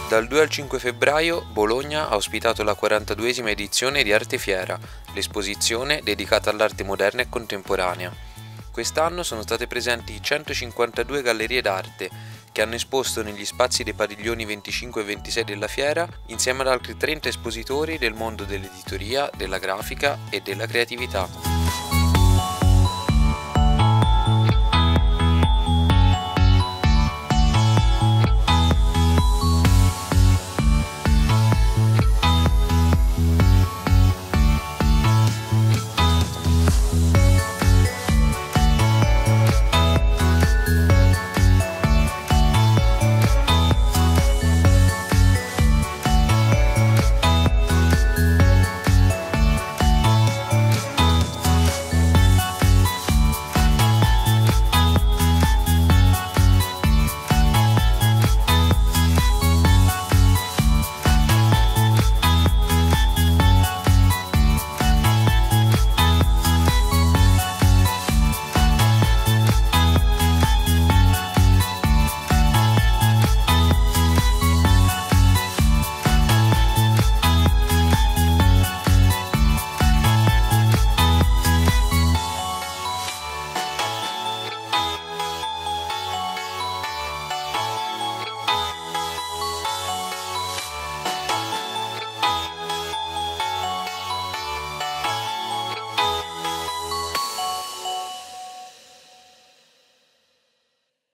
Dal 2 al 5 febbraio Bologna ha ospitato la 42esima edizione di Arte Fiera, l'esposizione dedicata all'arte moderna e contemporanea. Quest'anno sono state presenti 152 gallerie d'arte che hanno esposto negli spazi dei padiglioni 25 e 26 della fiera insieme ad altri 30 espositori del mondo dell'editoria, della grafica e della creatività.